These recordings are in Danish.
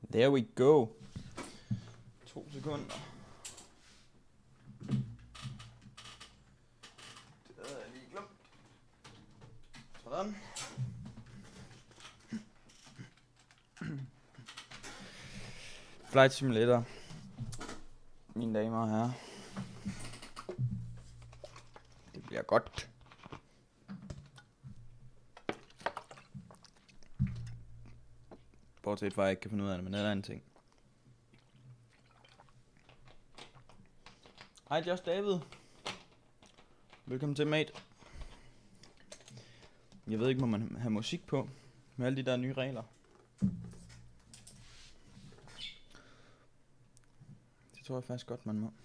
There we go. 2 sekunder. Det havde jeg lige glemt. Sådan. Flight Simulator. Mine damer og herrer. Det bliver godt. Bortset fra, at jeg ikke kan finde ud af det, men det er en ting. Hej, Josh David. Velkommen til, mate. Jeg ved ikke, må man have musik på med alle de der nye regler. Det tror jeg faktisk godt, man må.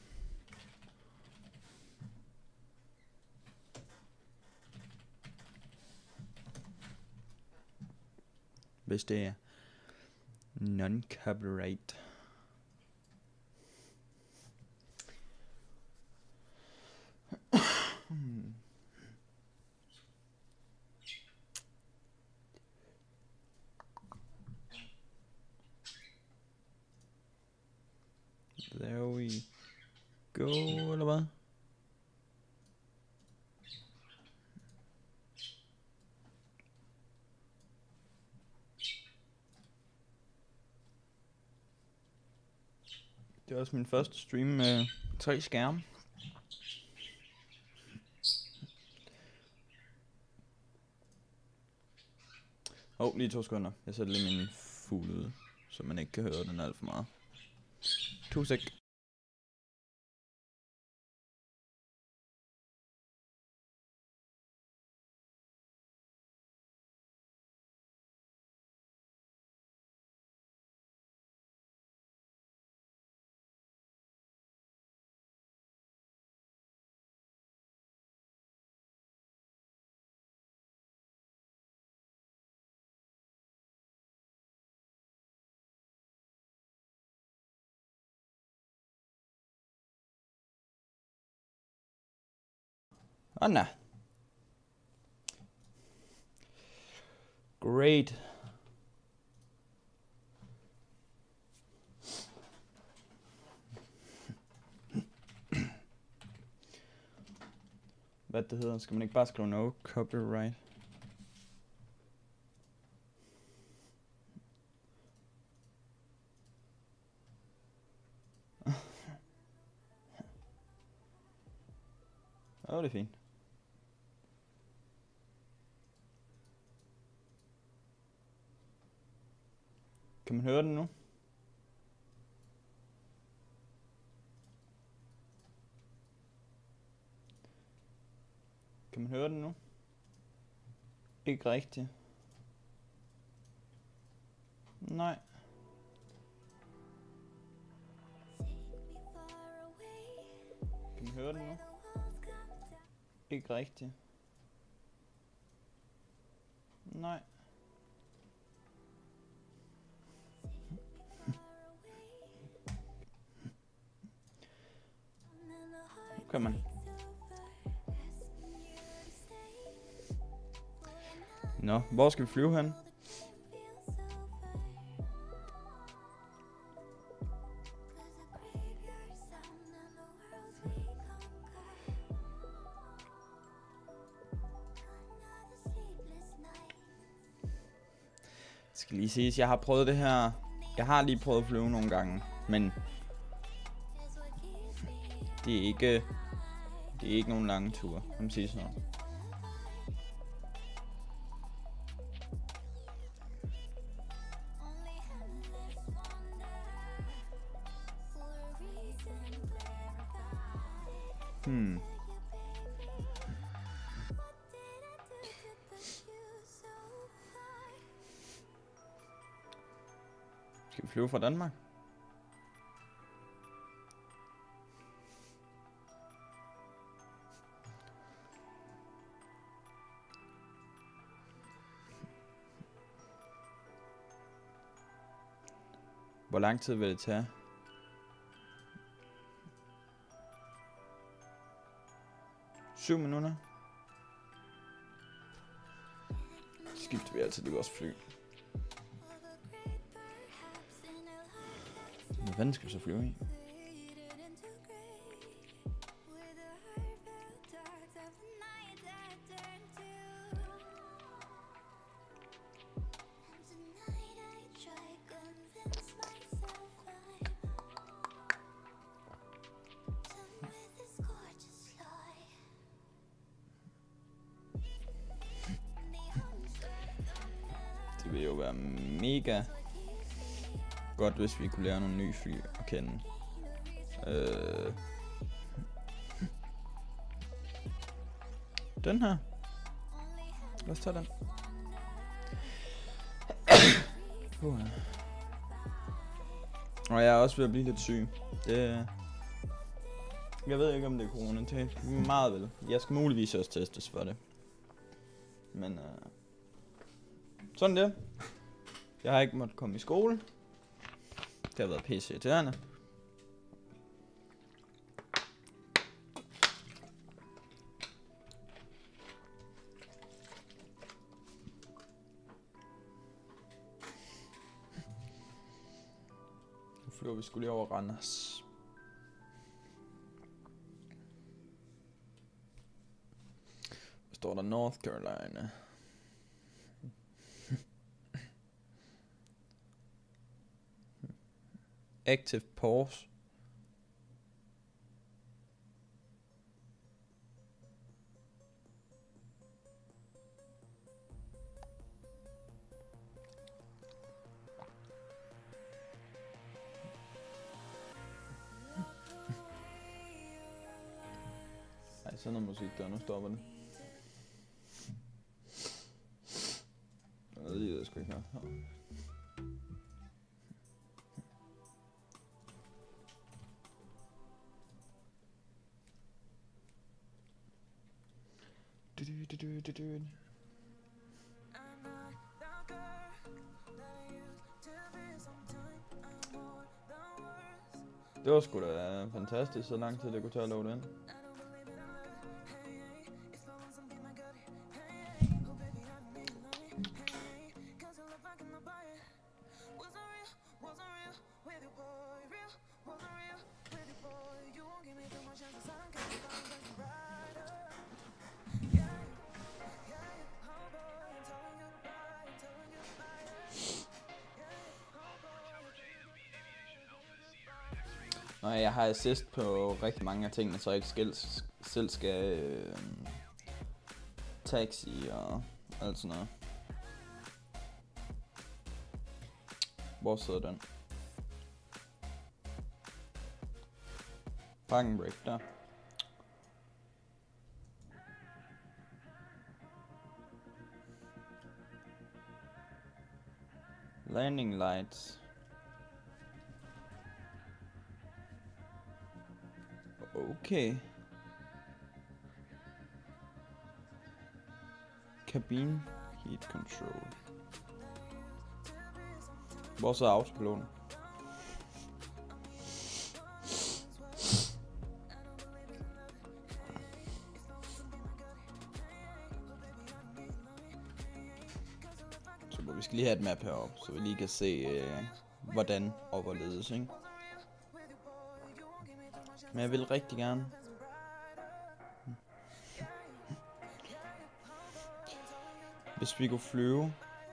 Hvis det er non-copyright. There we go, eller hvad? Det er også min første stream med 3 skærme. Lige 2 sekunder. Jeg sætter lige min fugl ud, så man ikke kan høre den alt for meget. 2 sek. Anna. Great. Hvad det hedder? Skal man ikke bare skrive no copyright? Det er fint. Kan man høre den nu? Kan man høre den nu? Ikke rigtigt. Nej. Kan man høre den nu? Ikke rigtigt. Nej. Nu kan man. Nå, hvor skal vi flyve hen? Skal lige siges, jeg har prøvet det her. Jeg har lige prøvet at flyve nogle gange, men det er ikke nogen lange ture, kan man sige sådan. Skal vi flyve fra Danmark? Hvor lang tid vil det tage? Syv minutter. Skifter vi altid i vores fly. fanden skal vi så flyve i? Det vil jo være mega godt, hvis vi kunne lære nogle nye fly at kende. Den her. Lad os tage den. Og jeg er også ved at blive lidt syg. Jeg ved ikke, om det er corona. Det er meget vel. Jeg skal muligvis også testes for det. Men sådan det. Jeg har ikke måttet komme i skole. Det har været pisse irriterende. Nu flyver vi sgu lige over Randers. Der står der North Carolina. Active pause. Ej, sådan noget musik der, nu stopper det. Jeg ved lige, det sgu ikke her. Det var sgu da fantastisk, så lang tid det kunne tage at love den. Nå, jeg har assist på rigtig mange af tingene, så jeg ikke selv skal taxi og alt sådan noget. Hvor sidder den? Parking brake der. Landing lights. Okay. Cabine heat control. Hvor så er autopiloten? Så vi skal lige have et map heroppe, så vi lige kan se hvordan og hvorledes, ikke? Men jeg vil rigtig gerne. Hvis vi kunne flyve.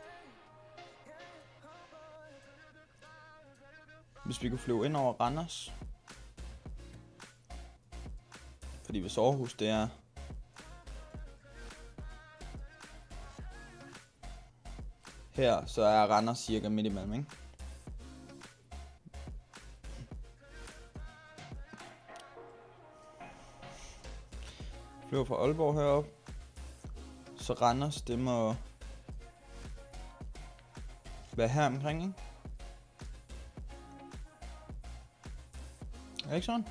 Hvis vi kunne flyve ind over Randers. Fordi hvis Aarhus det er her, så er Randers cirka midt imellem, ikke? Flyver fra Aalborg herop. Så Randers, det må være her omkring, ikke? Er det ikke sådan?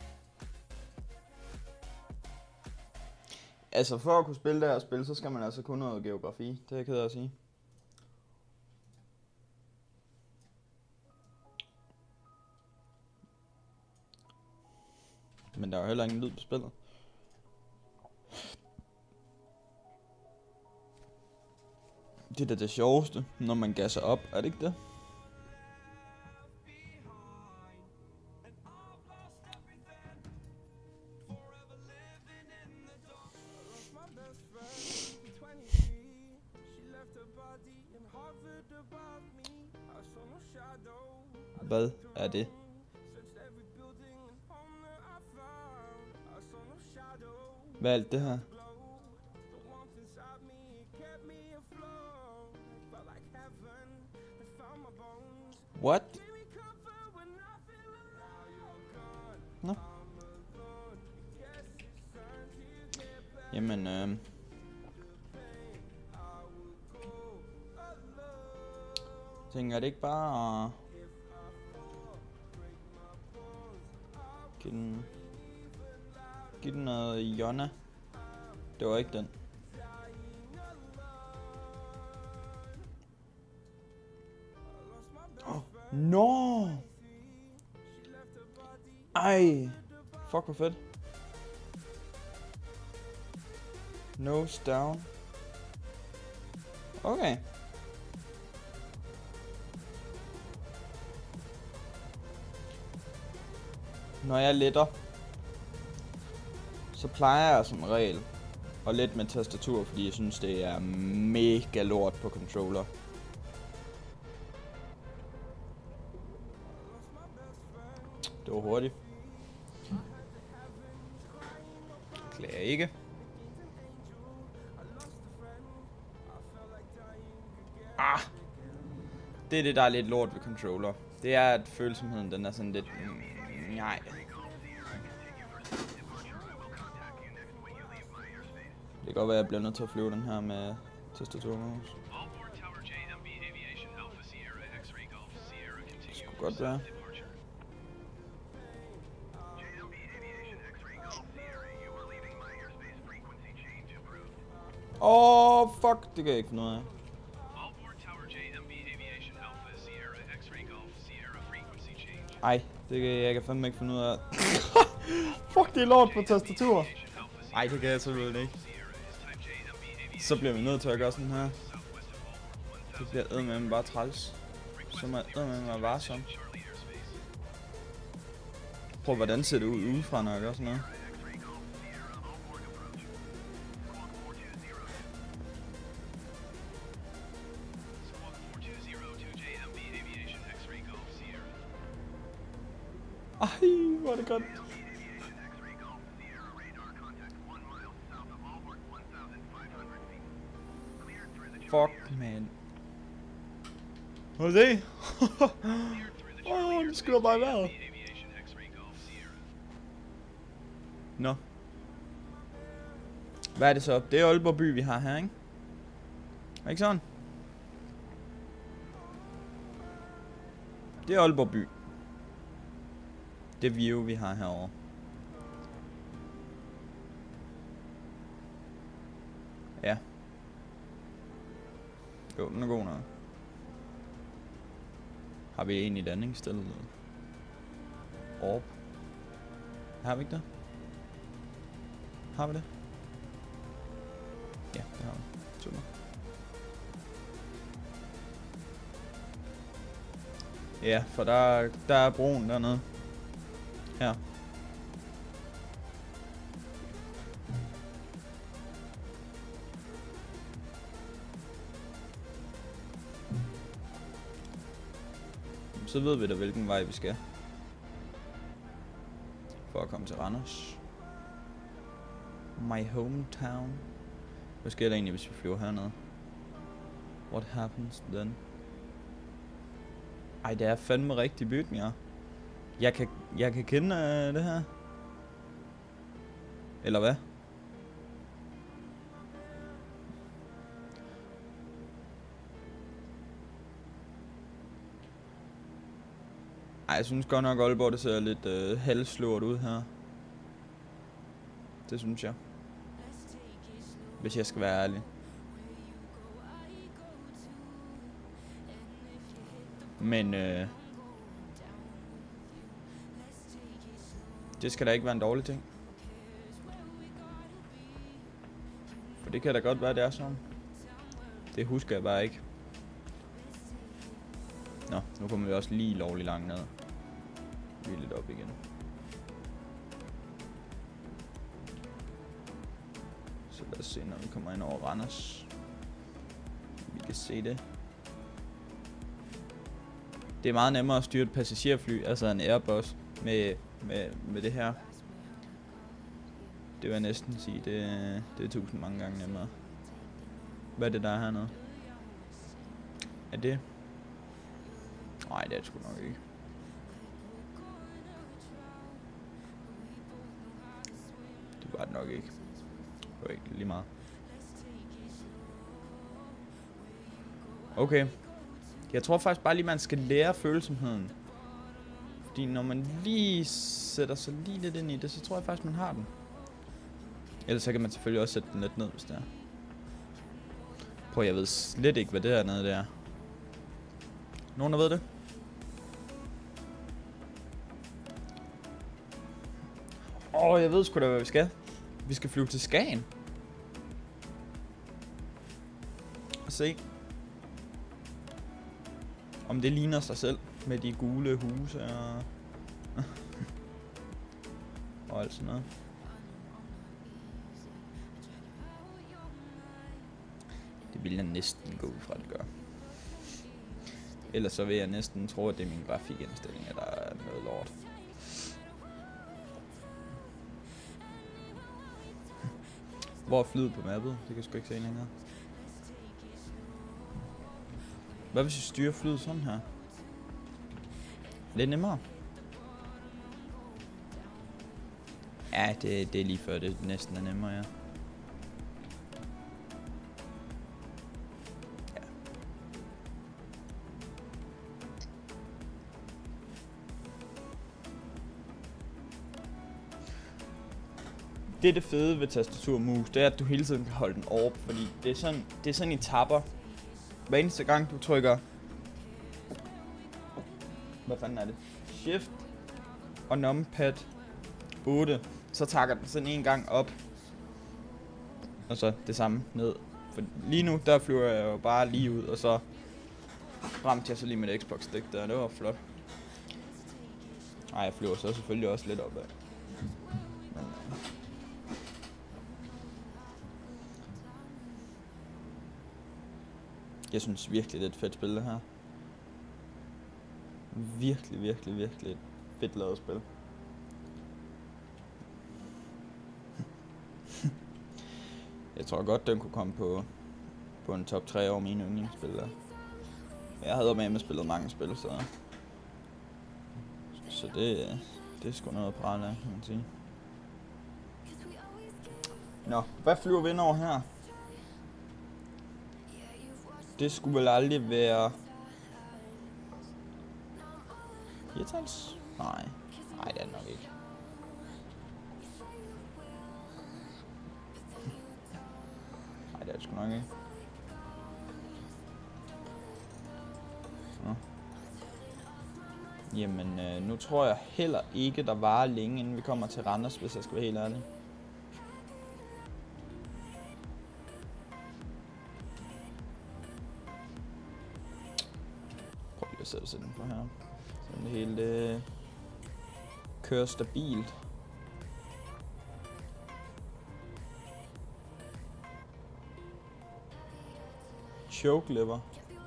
Altså for at kunne spille det her spil, så skal man altså kunne noget geografi. Det er jeg ked af at sige. Men der er jo heller ingen lyd på spillet. Det er da det sjoveste, når man gasser op, er det ikke det? Hvad er det? Hvad er alt det her? What? Nå. Jamen, tænker det ikke bare at give den noget Jonna. Det var ikke den. No! Ej! Fuck, hvor fedt. Nose down. Okay. Når jeg letter, så plejer jeg som regel at lette med tastatur, fordi jeg synes det er mega lort på controller. Det var hurtigt. Klager ikke. Det er det, der er lidt lort ved controller. Det er, at følsomheden den er sådan lidt... nej. Det kan godt være, at jeg bliver nødt til at flyve den her med tastatur og mouse. Det skulle godt være. Fuck, det kan jeg ikke finde ud af. Ej, det kan jeg fandme ikke finde ud af. Fuck, det er lort på tastatur. Ej, det kan jeg selvfølgelig ikke. Så bliver vi nødt til at gøre sådan her. Det bliver eddermame bare træls. Så må jeg eddermame være varsom. Prøv, hvordan ser det ud udefra, når jeg gør sådan noget. Ej, hvor er det godt. Fuck, man. Hvad er det? Det skulle bare være. Nå. Hvad er det så? Det er Aalborg by, vi har her, ikke? Er ikke sådan? Det er Aalborg by. Det view, vi har herovre. Ja. Jo, den er god nok. Har vi en i landingsstillet? Orb. Har vi ikke det? Har vi det? Ja, det har vi. Super. Ja, for der er broen dernede. Her. Så ved vi da, hvilken vej vi skal. For at komme til Randers. My hometown. Hvad sker der egentlig, hvis vi flyver hernede? What happens then? Ej, det er fandme rigtig bygninger. Jeg kan kende det her. Eller hvad? Ej, jeg synes godt nok, Aalborg det ser lidt halvslort ud her. Det synes jeg. Hvis jeg skal være ærlig. Men det skal da ikke være en dårlig ting. For det kan da godt være, det er sådan. Det husker jeg bare ikke. Nå, nu kommer vi også lige lovligt langt ned. Vi er lidt op igen. Så lad os se, når vi kommer ind over Randers. Vi kan se det. Det er meget nemmere at styre et passagerfly, altså en Airbus, med det her. Det vil jeg næsten sige, det er 1000 mange gange nemmere. Hvad er det, der er hernede? Er det? Nej, det er det sgu nok ikke. Det var det nok ikke. Det var ikke lige meget. Okay. Jeg tror faktisk bare lige, man skal lære følsomheden. Fordi når man lige sætter sig lige lidt ind i det, så tror jeg faktisk, man har den. Ellers så kan man selvfølgelig også sætte den lidt ned, hvis det er. Prøv, jeg ved slet ikke, hvad det her nede der er. Nogen, der ved det? Jeg ved sgu da, hvad vi skal. Vi skal flyve til Skagen. Og se, om det ligner sig selv med de gule huse og alt sådan noget. Det vil jeg næsten gå ud fra, det gør. Ellers så vil jeg næsten tro, at det er min grafikindstilling, der er noget lort. Hvor er flyet på mappet? Det kan jeg sgu ikke se længere. Hvad hvis jeg styrer flyet sådan her? Er det nemmere? Ja, det er lige før det næsten er nemmere, ja. Det fede ved tastatur og mus, det er, at du hele tiden kan holde den oppe, fordi det er sådan i tapper. Hver eneste gang du trykker... Hvad fanden er det? Shift og numpad 8, så takker den sådan en gang op. Og så det samme ned. For lige nu, der flyver jeg jo bare lige ud, og så ramte jeg så lige mit Xbox-stik der. Det var flot. Ej, jeg flyver så selvfølgelig også lidt opad. Jeg synes virkelig, det er et fedt spil, det her. Virkelig et fedt lavet spil. Jeg tror godt, den kunne komme på en top 3 over mine yndlingsspil der. Jeg havde med spillet mange spil, så det er sgu noget at prale af, kan man sige. Nå, hvad flyver vi ind over her? Det skulle vel aldrig være... Hirtals? Nej, det er det nok ikke. Nej, det er det sgu nok ikke. Nå. Jamen, nu tror jeg heller ikke, der varer længe, inden vi kommer til Randers, hvis jeg skal være helt ærlig. Så sætte den for her. Så det hele kører stabilt. Choke lever.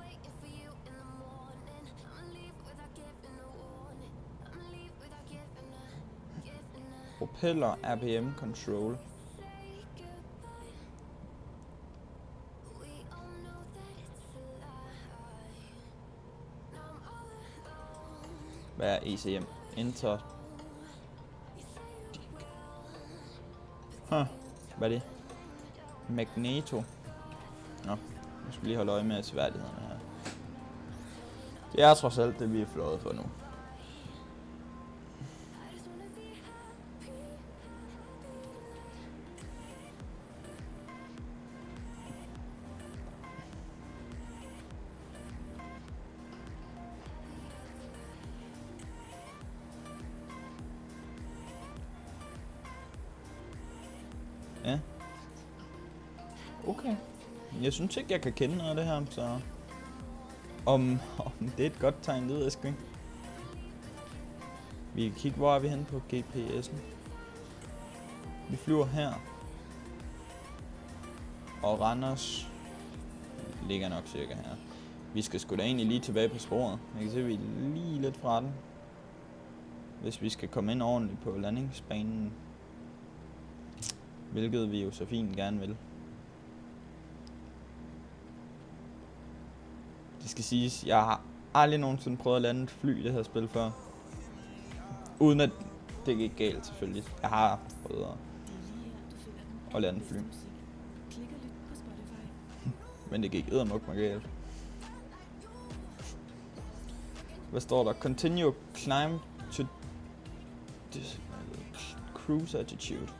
Propeller RPM control. Hvad er ECM? Enter. Hvad er det? Magneto. Nå, nu skal vi lige holde øje med sværdighederne her. Det er trods alt det, vi er fløjet for nu. Ja. Okay. Jeg synes ikke, jeg kan kende noget af det her, så... Om det er et godt tegn, det ved jeg sgu ikke. Vi kan kigge, hvor er vi henne på GPS'en. Vi flyver her. Og Randers ligger nok cirka her. Vi skal sgu da egentlig lige tilbage på sporet. Jeg kan se, at vi er lige lidt fra den. Hvis vi skal komme ind ordentligt på landingsbanen. Hvilket vi jo så fint gerne vil. Det skal siges, jeg har aldrig nogensinde prøvet at lande et fly i det her spil før. Uden at det gik galt selvfølgelig. Jeg har prøvet at lande et fly. Men det gik eddermuk mig galt. Hvad står der? Continue climb to cruise altitude.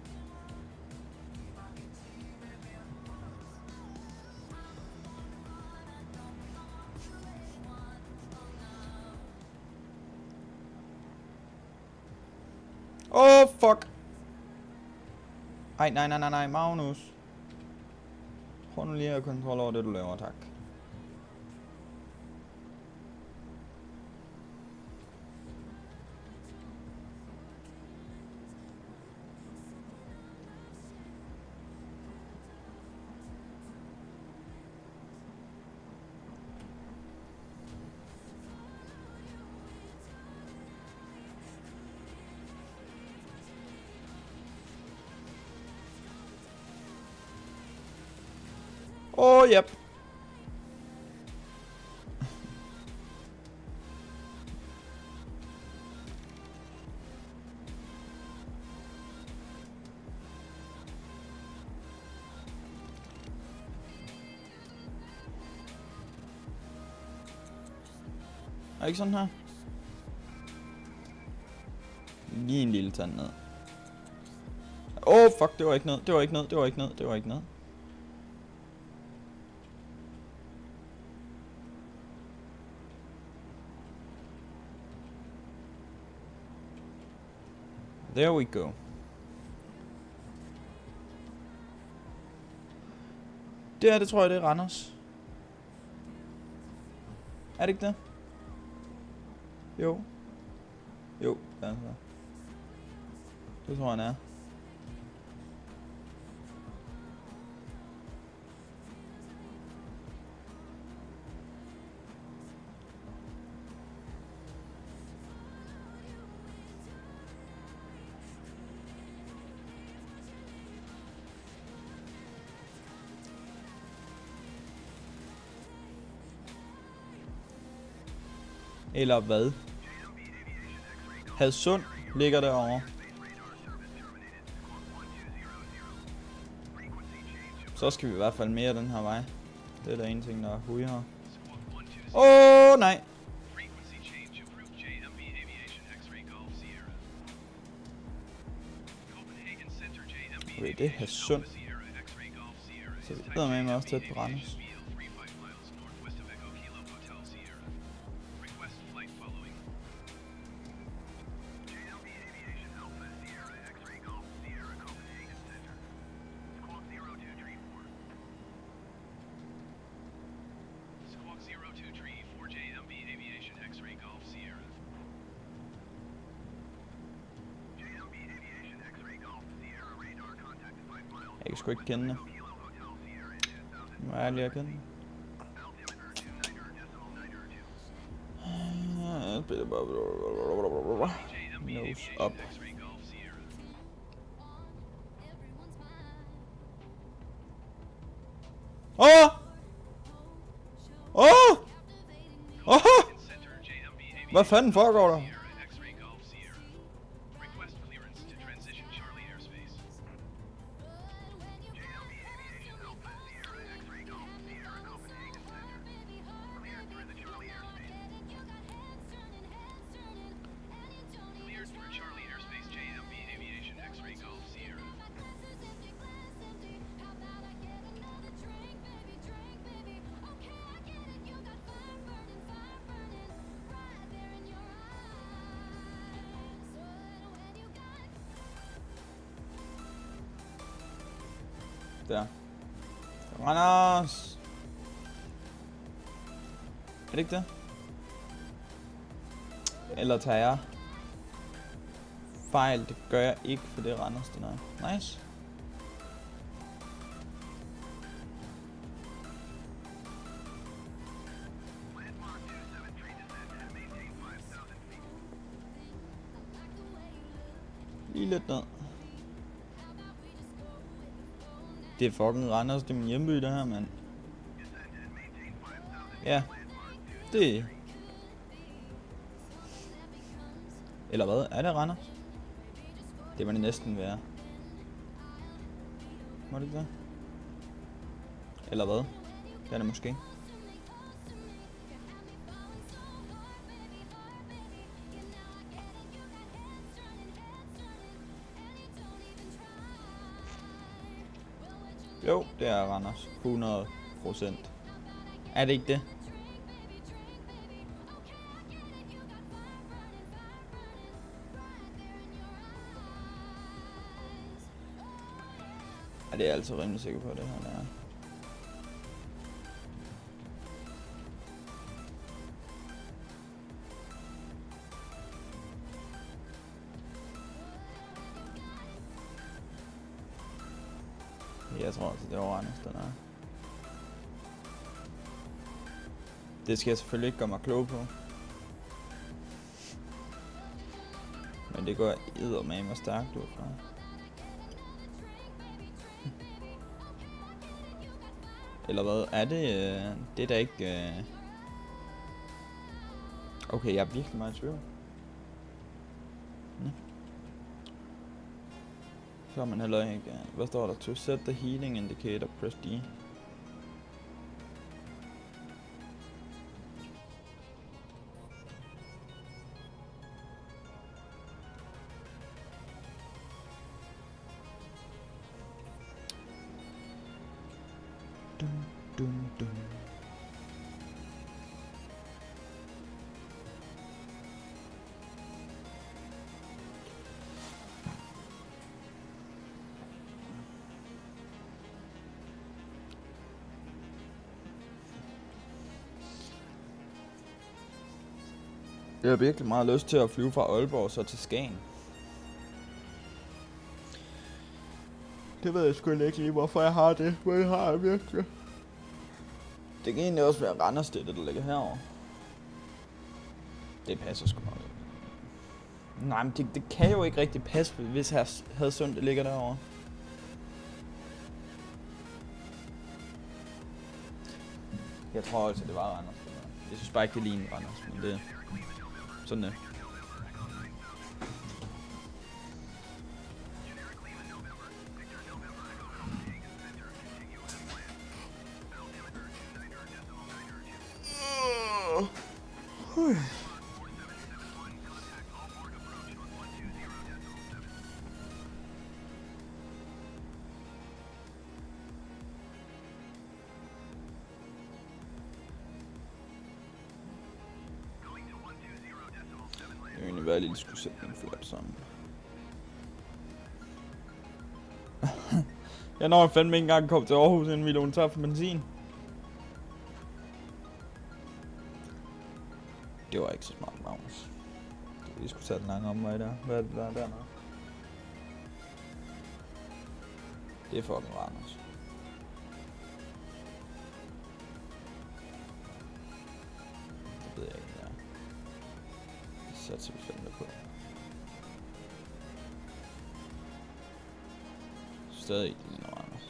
Oh fuck. Ej, nej, Magnus. Prøv nu lige at kontrollere over det du laver, tak. Yep. Er det ikke sådan her? Lige en lille tand ned. Oh fuck, det var ikke ned, det var ikke ned, det var ikke ned, det var ikke ned. There we go. Det her, det tror jeg, det er Randers. Er det ikke det? Jo. Jo, det er det. Det tror jeg, han er. Eller hvad? Hadsund ligger derovre. Så skal vi i hvert fald mere den her vej. Det er der en ting, der er hui her. Åh, nej! Okay, det er Hadsund. Så vi hedder med mig også tæt på Randers. Jeg kan sgu ikke kende det. Nu er jeg lige at kende det. Nose up. Åh! Åh! Åh! Hvad fanden foregår der? Der. Randers! Er det ikke det? Eller tager jeg fejl? Det gør jeg ikke, for det er Randers, den er. Nice. Lige lidt ned. Det er fucking Randers, det er min hjemby det her, mand. Ja. Det. Eller hvad? Er det Randers? Det må det næsten være. Må det ikke det? Eller hvad? Det er det måske. Jo, det er Randers. 100%. Er det ikke det? Ja, det er jeg altså rimelig sikker på, det her der. Jeg tror altså, det er Randers, den er. Det skal jeg selvfølgelig ikke gøre mig klog på. Men det går eddermame stærkt ud fra. Eller hvad? Er det? Det er da ikke... Okay, jeg er virkelig meget i tvivl. Så har man heller ikke... Hvad står der? To set the heating indicator, press D. Dun, dun, dun. Jeg har virkelig meget lyst til at flyve fra Aalborg så til Skagen. Det ved jeg sgu ikke lige, hvorfor jeg har det, men jeg har jeg virkelig. Det kan egentlig også være Randers, det der ligger herovre. Det passer sgu meget. Nej, men det kan jo ikke rigtig passe, hvis Hadsund det ligger derovre. Jeg tror altså, det var Randers. Jeg synes bare ikke, det ligner Randers, men det... Sådan det. Det ville egentlig være, at jeg lige skulle sætte min flap sammen. Jeg når fandme ikke engang kom til Aarhus, inden vi lånte tør for benzin. Det var ikke så smart, Magnus. Vi skulle tage den lange omvej der. Hvad er det der dernede? Det er fucking Randers. Det ved jeg ikke, hvad det er. Det satser vi fandme på. Stadig ikke lige noget Randers.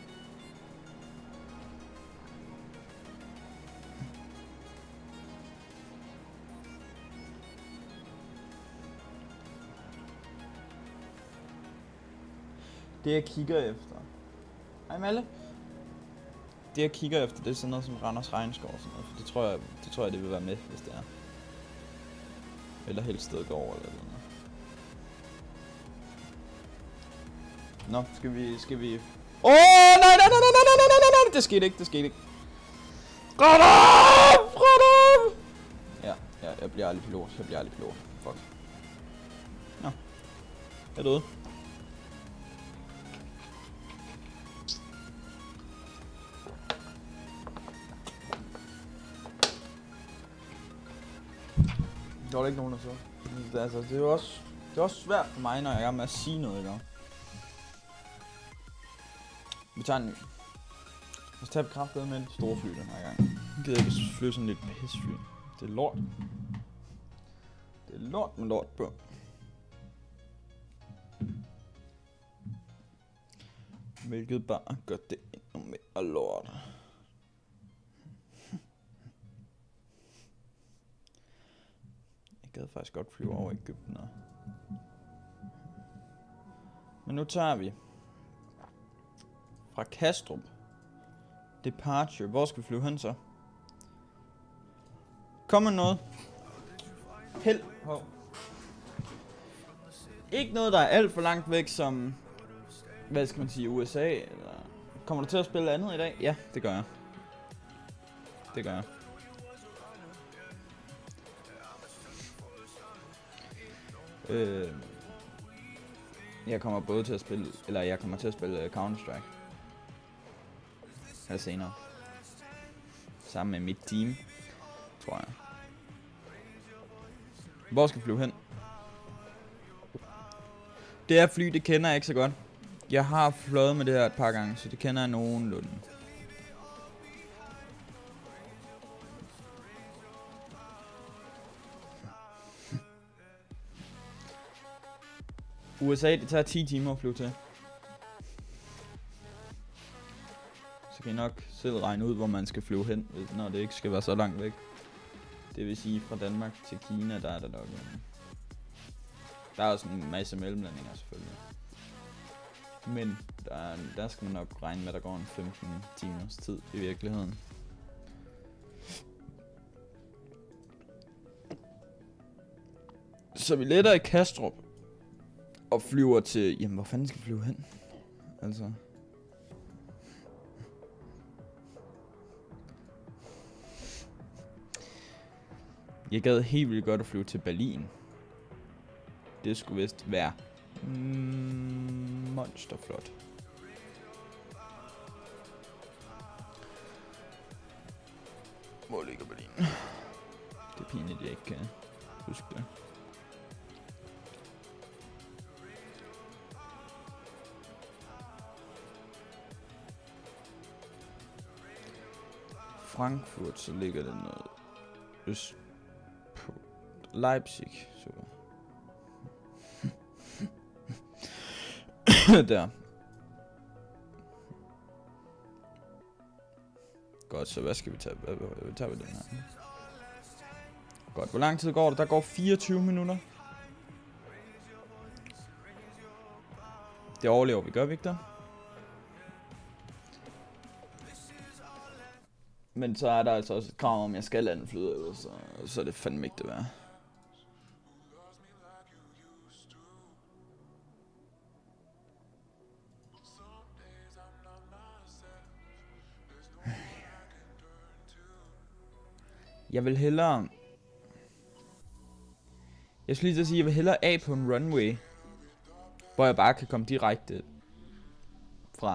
Det jeg kigger efter. Hej Malle. Det jeg kigger efter, det er sådan noget som Randers Regnskov og sådan noget, for det tror jeg det vil være med, hvis det er. Eller helst stedet går over eller noget. Nå, skal vi... Åh, nej, det skete ikke. Ret op! Ja, jeg bliver aldrig pilot, Fuck. Nå, jeg er døde. Der var ikke nogen, der så. Altså, det er også svært for mig, når jeg er med at sige noget, ikke? Vi tager en ny. Lad os tage kraftedet med et store fly den her gang. Jeg gider ikke flyve sådan lidt pisfly. Det er lort. Det er lort med lort på. Hvilket bare gør det endnu mere lort. Jeg gad faktisk godt flyve over Egypten. Men nu tager vi fra Kastrup. Departure. Hvor skal vi flyve hen så? Kom med noget. Held. Hov. Ikke noget, der er alt for langt væk som, hvad skal man sige, USA, eller... Kommer du til at spille andet i dag? Ja, det gør jeg. Det gør jeg. Jeg kommer både til at spille, eller jeg kommer til at spille Counter-Strike. Her senere. Sammen med mit team, tror jeg. Hvor skal vi flyve hen? Det her fly, det kender jeg ikke så godt. Jeg har fløjet med det her et par gange, så det kender jeg nogenlunde. USA, det tager 10 timer at flyve til. Så kan I nok selv regne ud, hvor man skal flyve hen, når det ikke skal være så langt væk. Det vil sige, fra Danmark til Kina, der er der nok. Der er også en masse mellemlandinger selvfølgelig. Men der skal man nok regne med, at der går en 15 timers tid i virkeligheden. Så vi letter i Kastrup og flyver til... Jamen, hvor fanden skal vi flyve hen? Altså... Jeg gad helt vildt godt at flyve til Berlin. Det skulle vist være monsterflot. Hvor ligger Berlin? Det er pinligt, at jeg ikke kan huske det. Frankfurt, så ligger der noget øst på Leipzig, så der. Godt, så hvad skal vi tage? Hvad tager vi den her? Godt, hvor lang tid går det? Der går 24 minutter. Det overlever vi, gør vi ikke der? Men så er der altså også et krav om, at jeg skal lande flyet, så er det fandme ikke det værd. Jeg vil hellere... Jeg skulle lige til at sige, jeg vil hellere af på en runway, hvor jeg bare kan komme direkte fra.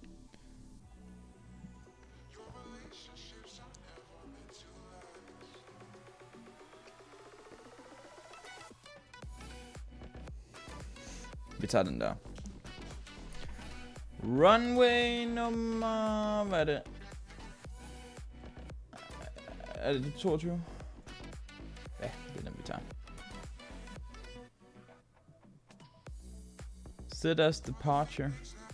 Vi tager den der. Runway nummer... Hvad er det? Er det 22? Ja, det er den vi tager. Set as departure.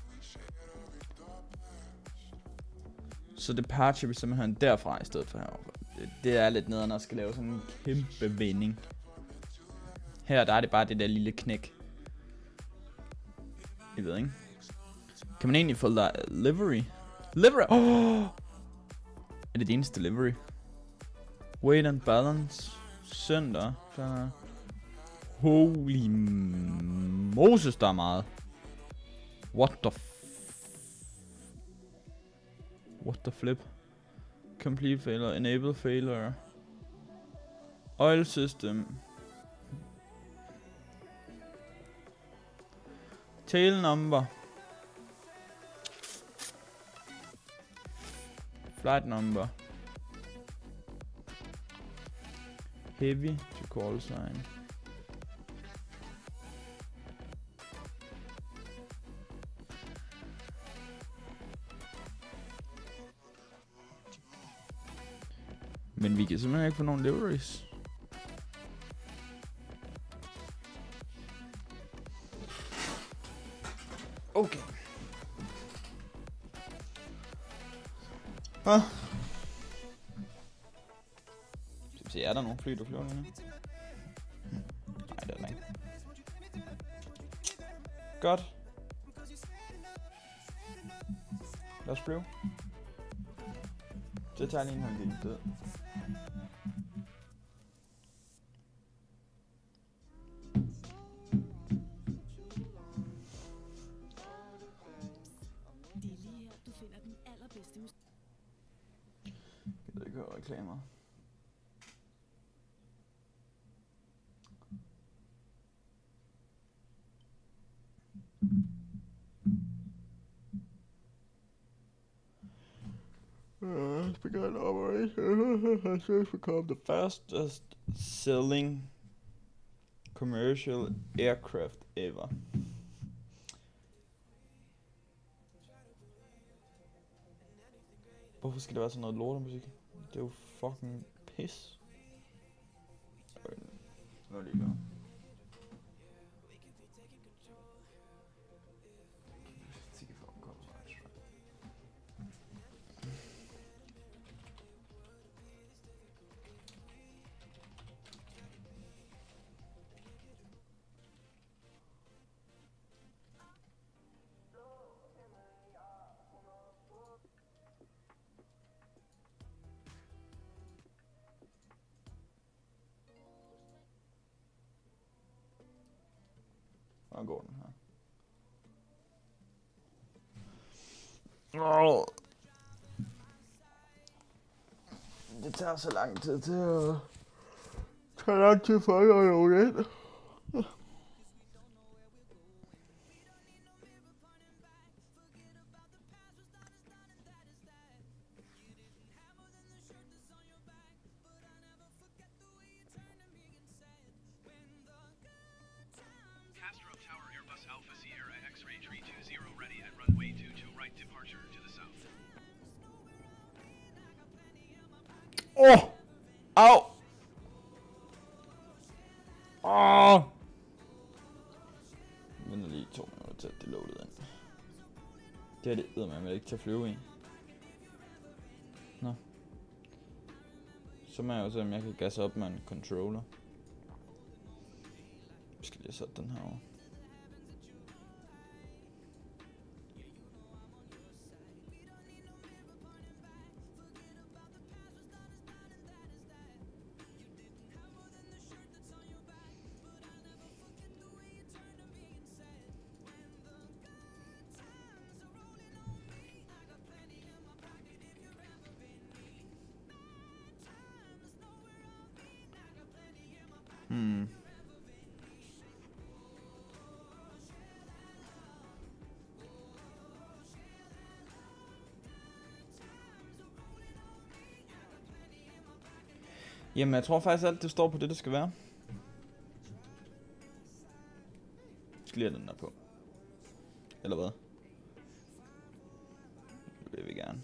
Så departure vil simpelthen derfra i stedet for herovre. Det er lidt nederen at skal lave sådan en kæmpe vending. Her der er det bare det der lille knæk. Jeg ved ikke. Kan man egentlig få livery? Livery! Oh! Er det eneste livery? Weight and balance. Center. Der. Holy Moses, der er meget. What the flip? Complete failure. Enable failure. Oil system. Tail number. Flight number. Heavy to call sign. Men vi kan simpelthen ikke få nogen liveries. Okay. Ah. Skal vi se, er der nogle fly, du flyver med nu? Nej, det er der ikke. Godt. Lad os flyve. Det tager lige en lille død. Det er lige her, du finder den allerbedste musik. Jeg ved ikke høre reklamer. Has begun operation. Has become the fastest selling commercial aircraft ever. Hvorfor skal det være sådan noget lortemusik? Det er jo fucking pis. Hvad lige gør? Hvordan går den her? Det tager så lang tid til at tage lang tid for at logge ind. Au! Vent lige 2 minutter til, at det loadede ind. Det er det eddermame ikke til at flyve i. Nå. Så må jeg jo se, om jeg kan gasse op med en controller. Jeg skal lige sætte den her over. Jamen, jeg tror faktisk alt det står på det skal være. Jeg skal lige have den der på. Eller hvad? Det vil vi gerne.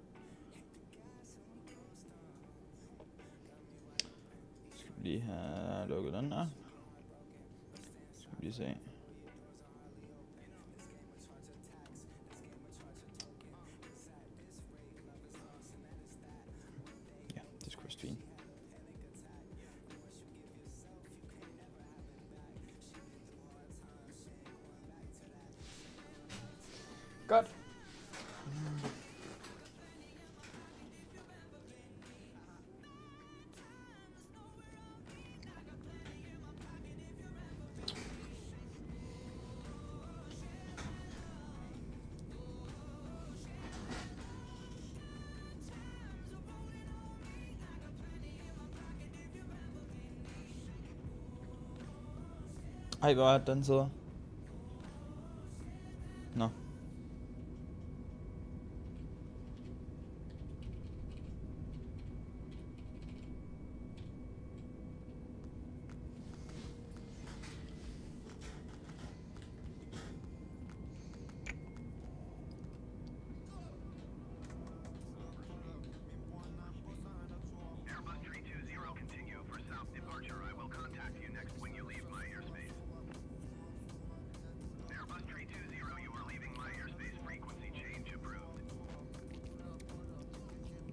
Skal vi lige have lukket den der. Skal vi lige se. Ja, det skulle være fint. Godt. Ej, hvor er det, den sidder? Nå.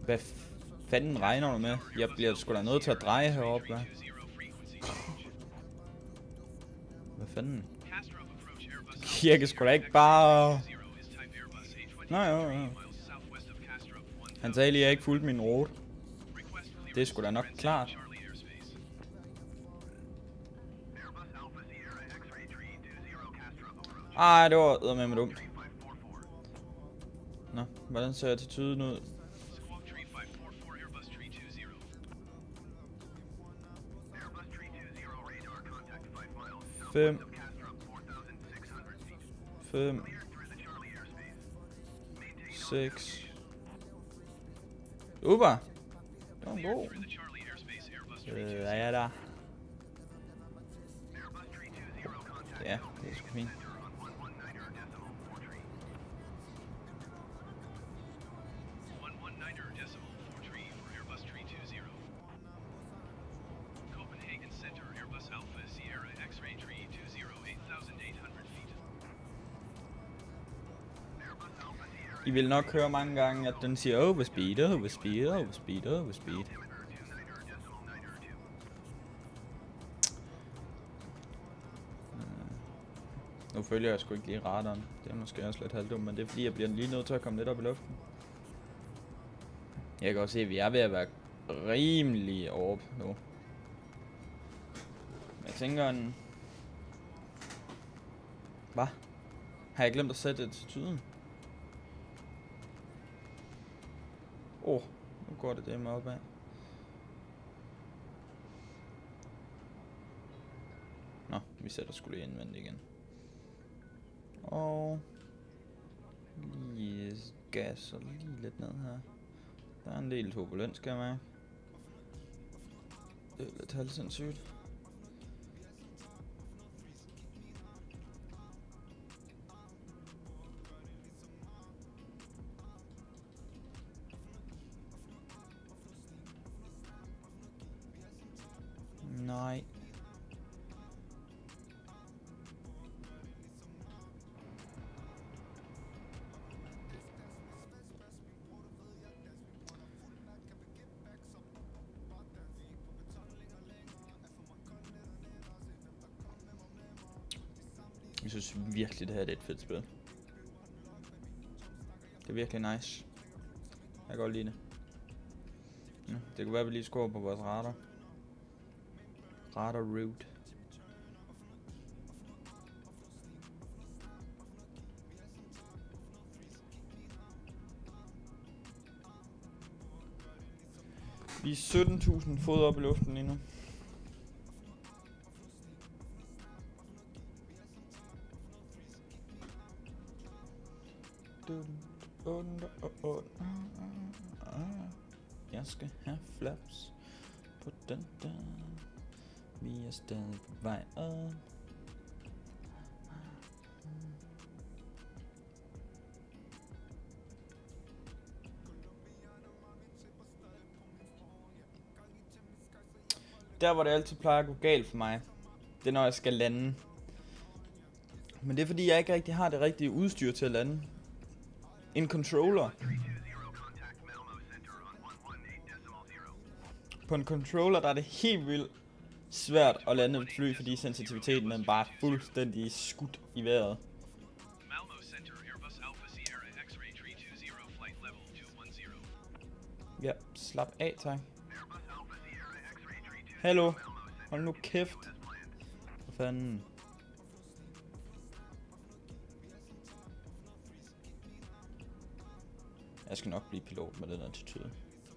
Hvad fanden regner du med? Jeg bliver sgu da nødt til at dreje heroppe, hva'? Hvad fanden? Jeg kan sgu da ikke bare... Nå jo. Han sagde lige, at jeg ikke fulgte min rute. Det er sgu da nok klart. Ej, det var eddermame dumt. Nå, hvordan ser attituden ud? Fem. 6. Uber. Det var god. Ja da. Ja, det er sgu fint. I vil nok høre mange gange, at den siger overspeed. Nu følger jeg sgu ikke lige radaren. Det er måske også lidt halvdumt, men det er fordi, jeg bliver lige nødt til at komme lidt op i luften. Jeg kan også se, at vi er ved at være rimelig oppe nu. Jeg tænker en... Hvad? Har jeg glemt at sætte attituden? Nu går det med opad. Nå, vi sætter sgu lige indvendigt igen. Og lige gas og lige lidt ned her. Der er en del turbulens, kan jeg mærke. Det er lidt halvsindssygt. Nej. Jeg synes virkelig, det her er et fedt spil. Det er virkelig nice. Jeg kan godt lide det. Ja, det kunne være, at vi lige scorer på vores radar. Radar route. Vi er 17.000 fod op i luften lige nu. Jeg skal have flaps på den der. Vi er stadig på vej op. Der hvor det altid plejer at gå galt for mig, det er når jeg skal lande. Men det er fordi jeg ikke rigtig har det rigtige udstyr til at lande. En controller. På en controller der er det helt vildt svært at lande et fly, fordi sensitiviteten er bare fuldstændig skudt i vejret. Ja, slap af, tak. Hallo, hold nu kæft. Hvad fanden? Jeg skal nok blive pilot med den attitude.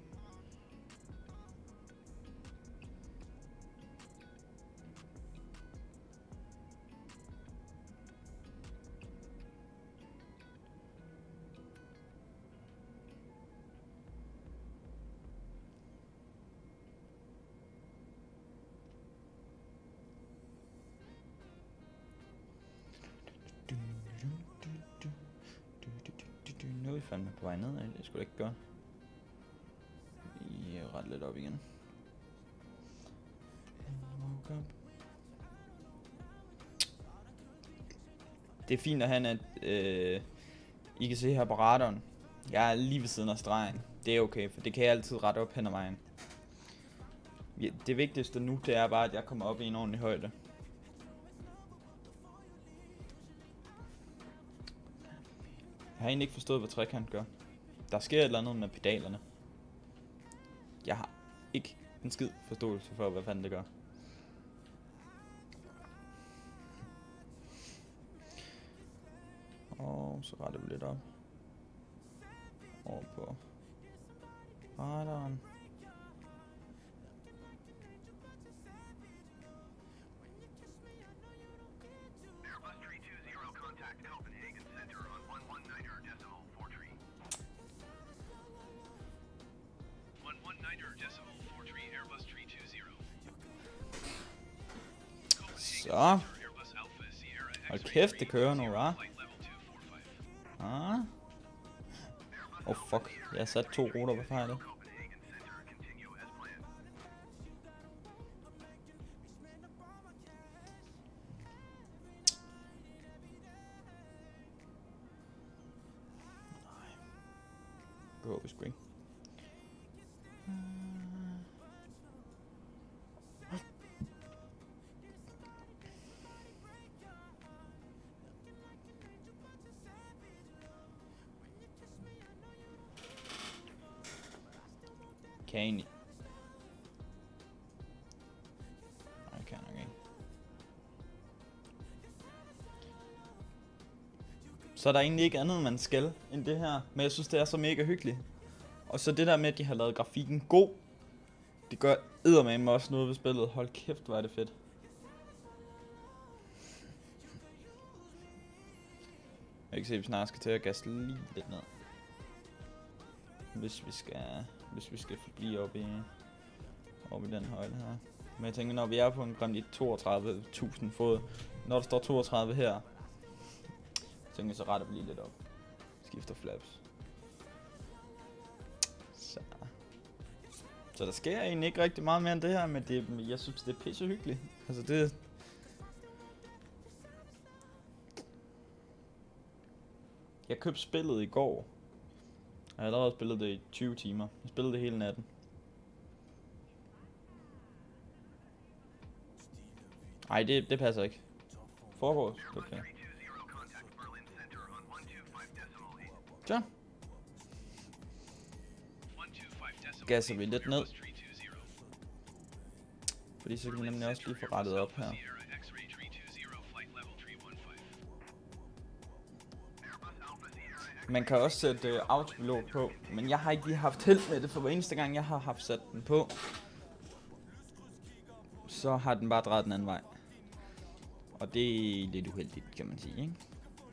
Nu er vi fandme på vej nedad, det skulle ikke gøre. Vi er ret lidt op igen. Det er fint at have, at I kan se her på radaren. Jeg er lige ved siden af stregen. Det er okay, for det kan jeg altid rette op hen ad vejen. Ja, det vigtigste nu, det er bare, at jeg kommer op i en ordentlig højde. Jeg har egentlig ikke forstået, hvad trekant gør. Der sker et eller andet med pedalerne. Jeg har ikke en skid forståelse for, hvad fanden det gør. Og så retter vi lidt op. Over på radaren. Så. Hold kæft, det kører nu, hva'? Ah. Oh fuck, jeg har sat 2 ruter på fejl. Gå vi sgu ikke. Kan jeg egentlig? Nej, jeg kan nok ikke. Så er der egentlig ikke andet, man skal end det her. Men jeg synes, det er så mega hyggeligt. Og så det der med, at de har lavet grafikken god. Det gør eddermame også noget ved spillet. Hold kæft, hvor er det fedt. Jeg kan se, at vi snart skal til at gasse lige lidt ned. Hvis vi skal forblive oppe i den højde her. Men jeg tænker, når vi er på en Granit 32.000 fod, når der står 32 her, tænker jeg, så retter vi lige lidt op. Skifter flaps. Så der sker egentlig ikke rigtig meget mere end det her, men jeg synes, det er pisse hyggeligt. Altså det... Jeg købte spillet i går. Jeg har allerede spillet det i 20 timer. Jeg spillede det hele natten. Ej, det passer ikke. Foregårs. Okay. Så. Gasser vi lidt ned. Fordi så kan vi nemlig også lige få rettet op her. Man kan også sætte autopilot på, men jeg har ikke lige haft held med det, for hver eneste gang jeg har haft sat den på, så har den bare drejet den anden vej. Og det er lidt uheldigt, kan man sige, ikke?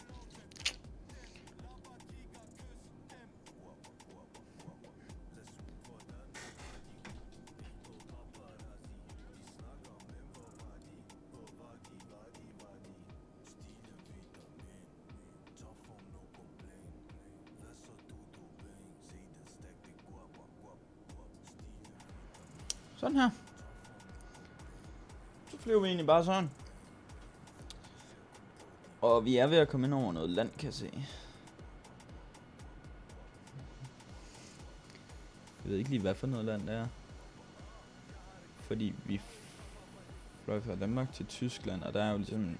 Sådan her. Så flyver vi egentlig bare sådan. Og vi er ved at komme ind over noget land, kan jeg se. Jeg ved ikke lige, hvad for noget land det er. Fordi vi fløj fra Danmark til Tyskland, og der er jo ligesom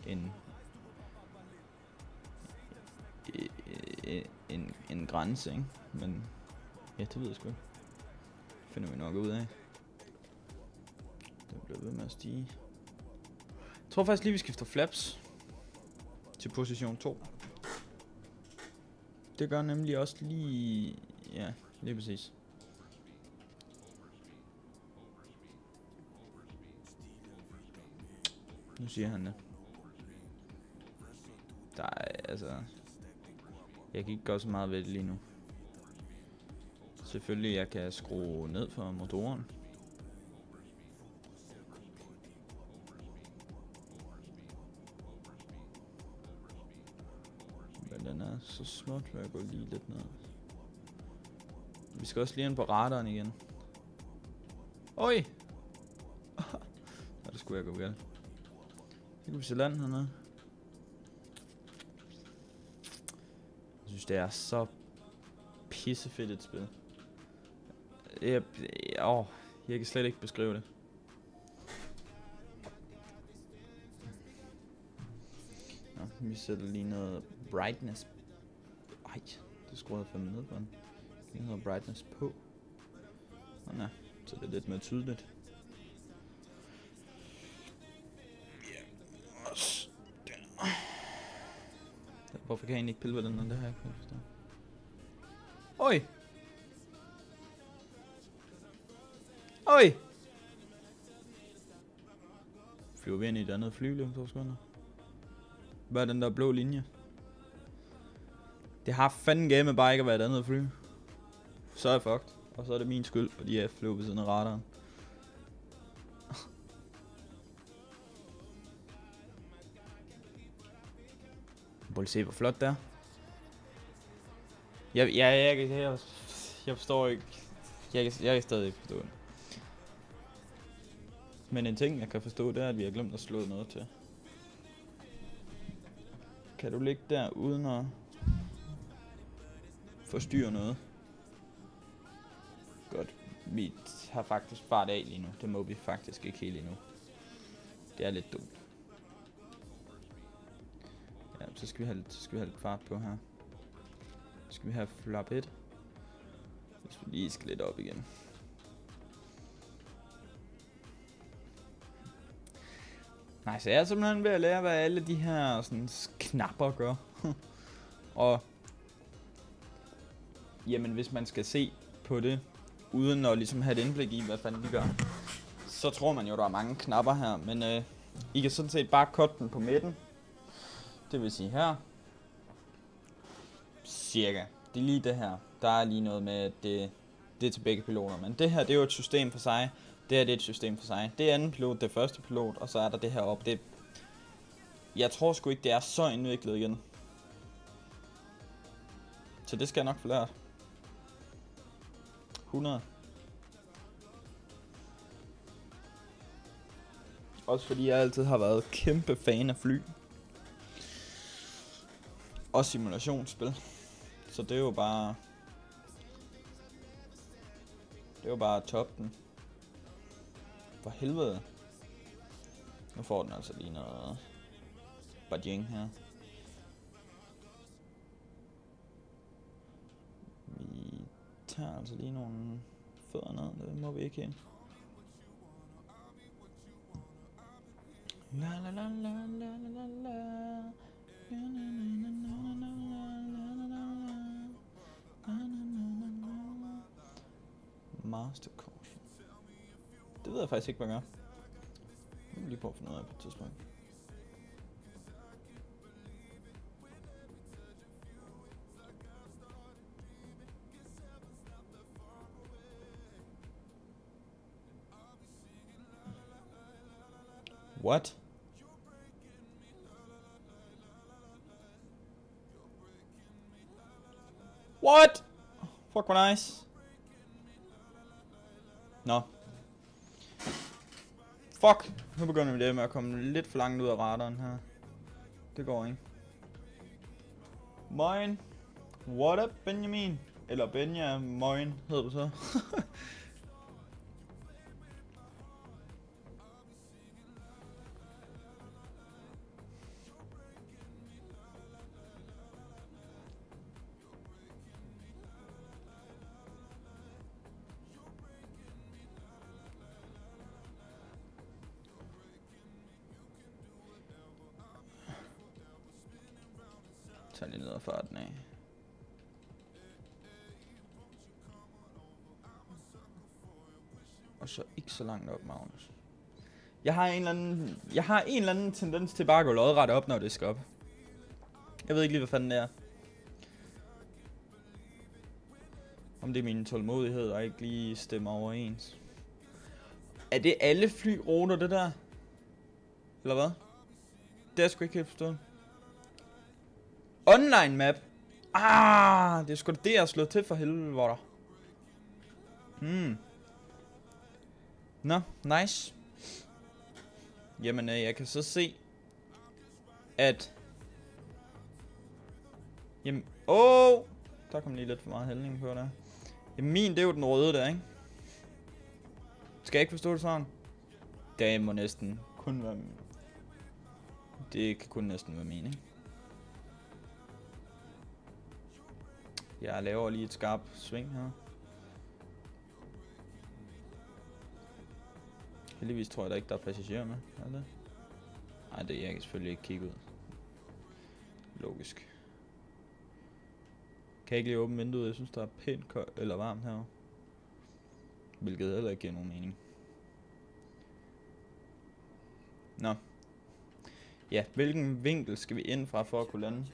en grænse, ikke? Men ja, det ved jeg sgu ikke. Finder vi nok ud af. Det bliver ved med at stige. Jeg tror faktisk lige, vi skifter flaps til position 2. Det gør nemlig også lige... Ja, lige præcis. Nu siger han det. Der er altså... Jeg kan ikke gøre så meget ved det lige nu. Selvfølgelig, jeg kan skrue ned for motoren. Men den er så småt, at jeg går lige lidt ned. Vi skal også lige ind på radaren igen. Oj! Ja, det skulle jeg gå galt. Så kan vi se land hernede. Jeg synes, det er så pissefedt et spil. Jeg kan slet ikke beskrive det. Nå, vi sætter lige noget brightness. Ej, det skruede jeg fandme ned på den. Lige noget brightness på. Nå, nej, så det er lidt mere tydeligt. Hvorfor kan jeg egentlig ikke pille ved den, når det her? Oj! Oj! Flyver vi ind i et andet fly lige om 2 sekunder. Hvad er den der blå linje? Det har fandme game bare ikke at være et andet fly. Så er jeg fucked. Og så er det min skyld, fordi jeg flyver ved siden af radaren. Prøv lige se hvor flot det er. Jeg forstår ikke. Jeg kan stadig ikke forstå det. Men en ting jeg kan forstå, det er at vi har glemt at slå noget til. Kan du ligge der uden at forstyrre noget? Godt. Vi har faktisk fart af lige nu. Det må vi faktisk ikke helt endnu. Det er lidt dumt. Ja, så skal vi have lidt fart på her. Så skal vi have flap 1. Hvis vi lige skal lidt op igen. Nej, så jeg er simpelthen ved at lære, hvad alle de her sådan, knapper gør. Og jamen, hvis man skal se på det, uden at ligesom have et indblik i, hvad fanden de gør, så tror man jo, der er mange knapper her. Men I kan sådan set bare cutte den på midten. Det vil sige her. Cirka. Det er lige det her. Der er lige noget med, at det er til begge piloter. Men det her, det er jo et system for sig. Det her, det er et system for sig. Det er anden pilot, det er første pilot, og så er der det her op. Jeg tror sgu ikke, det er så indviklet igen. Så det skal jeg nok få lært. 100. Også fordi jeg altid har været kæmpe fan af fly. Og simulationsspil. Så det er jo bare... Det er jo bare toppen. For helvede. Nu får den altså lige noget... Bajing her. Vi tager altså lige nogle fødder ned. Det må vi ikke helt. La la la la la la la. Master caution. Det ved jeg faktisk ikke, hvad jeg gør. Jeg vil lige prøve at finde ud af på et tidspunkt. What? What? Fuck, hvor nice. Nå. Fuck. Nu begynder vi det med at komme lidt for langt ud af radaren her. Det går ikke. Moin. What up, Benjamin? Eller Benjamin, hedder du så? Tag lige ned af farten af. Og så ikke så langt op, Magnus. Jeg har en eller anden tendens til bare at gå lodret op, når det skal op. Jeg ved ikke lige, hvad fanden det er. Om det er min tålmodighed, og ikke lige stemmer overens. Er det alle flyruter, det der? Eller hvad? Det er jeg sgu ikke helt forstået. Online map. Det er sgu det, jeg har slået til for helvede, hvor der. Nå, nice. Jamen, jeg kan så se, at... Jamen, der kom lige lidt for meget hældning på der. Jamen, min, det er jo den røde der, ikke? Skal jeg ikke forstå det sådan? Det må næsten kun være... Det kan kun næsten være mening. Jeg laver lige et skarpt sving her. Heldigvis tror jeg da ikke, der er passagerer med. Er det? Nej, det jeg kan selvfølgelig ikke kigge ud. Logisk. Kan jeg ikke lige åbne vinduet? Jeg synes, der er pænt koldt eller varmt her. Hvilket heller ikke giver nogen mening. Nå. Ja, hvilken vinkel skal vi ind fra for at kunne lande?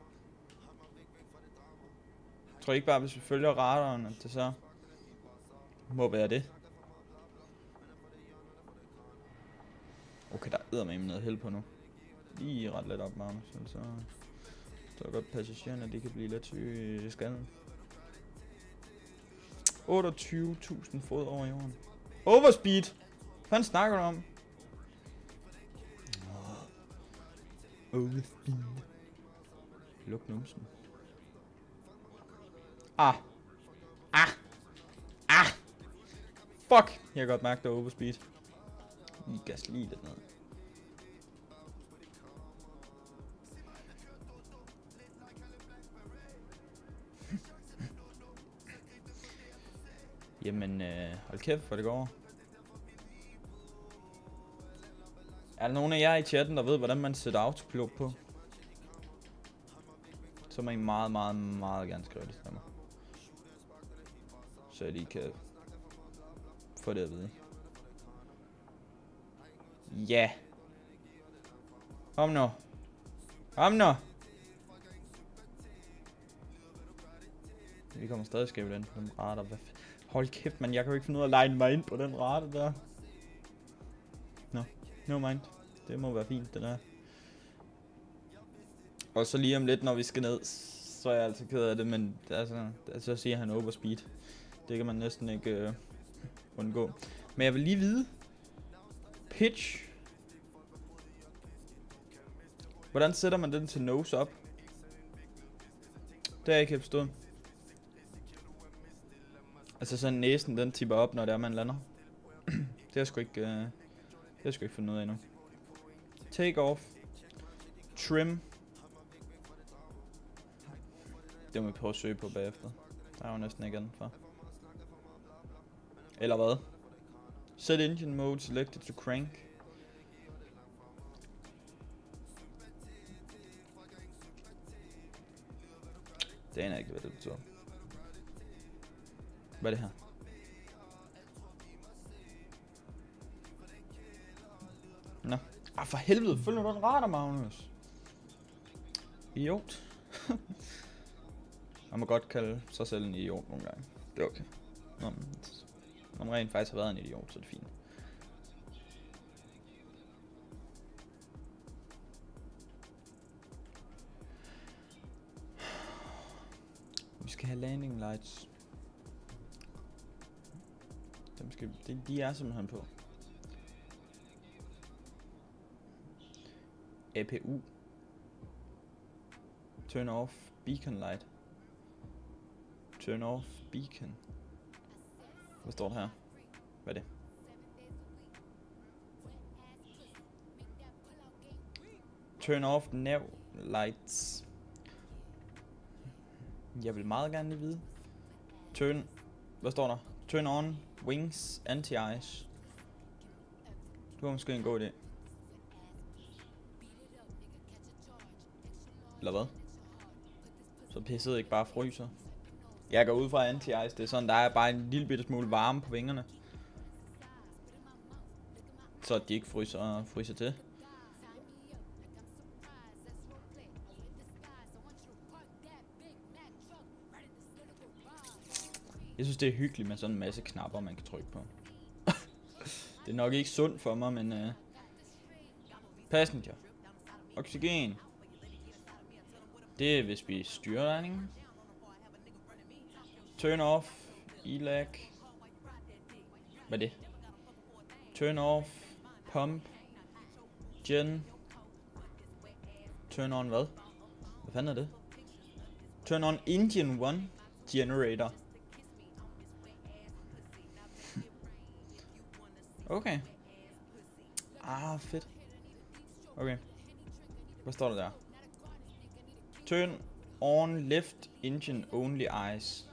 Jeg tror ikke bare, hvis vi følger radaren, at det så må være det. Okay, der er med noget held på nu. Lige ret lidt op, Magnus. Så er godt passagererne, de kan blive lidt syge i skallen. 28.000 fod over jorden. Overspeed! Hvad fanden snakker du om? Overspeed. Luk numsen. Ah! Fuck! Jeg kan godt mærke, der er overspeed. Lige gas lige lidt ned. Jamen, hold kæft, for det går. Er der nogen af jer i chatten, der ved, hvordan man sætter autopilot på? Så må I meget, meget, meget gerne skrive det til mig. Så jeg lige kan få det at vide. Ja. Kom nu. Kom nu. Vi kommer stadig skævt ind på den radar. Hold kæft, man. Jeg kan jo ikke finde ud af at line mig ind på den radar der. Nå. No mind. Det må være fint, det der. Og så lige om lidt, når vi skal ned, så er jeg altså ked af det, men altså, så siger han overspeed. Det kan man næsten ikke undgå. Men jeg vil lige vide. Pitch. Hvordan sætter man den til nose up? Det har jeg ikke helt forstået. Altså sådan næsen, den tipper op, når det er, man lander. Det har jeg sgu ikke, fundet ud af endnu. Take off. Trim. Det må vi prøve at søge på bagefter. Der er jo næsten ikke andet for. Eller hvad? Set engine mode selected to crank. Det aner jeg ikke, hvad det betyder. Hvad er det her? Nå. For helvede, følg nu den radar, Magnus. Idiot. Man må godt kalde sig selv en idiot nogle gange. Det er okay. Når man rent faktisk har været en idiot, så er det fint. Vi skal have landing lights. Dem skal, de er simpelthen på. APU. Turn off beacon light. Turn off beacon. Hvad står der her? Hvad er det? Turn off nav lights. Jeg vil meget gerne lige vide. Hvad står der? Turn on wings anti-ice. Det var måske en god idé. Eller hvad? Så pisset ikke bare fryser. Jeg går ud fra anti-ice. Det er sådan, der er bare en lille bitte smule varme på vingerne. Så at de ikke fryser til. Jeg synes det er hyggeligt med sådan en masse knapper man kan trykke på. Det er nok ikke sundt for mig, men passenger. Oxygen. Det er hvis vi styrer regningen. Turn off. ELAC. Hvad er det? Turn off. Pump. Gen. Turn on hvad? Hvad fanden er det? Turn on engine 1 generator. Okay. Ah, fedt. Okay. Hvad står der der? Turn on left engine only eyes.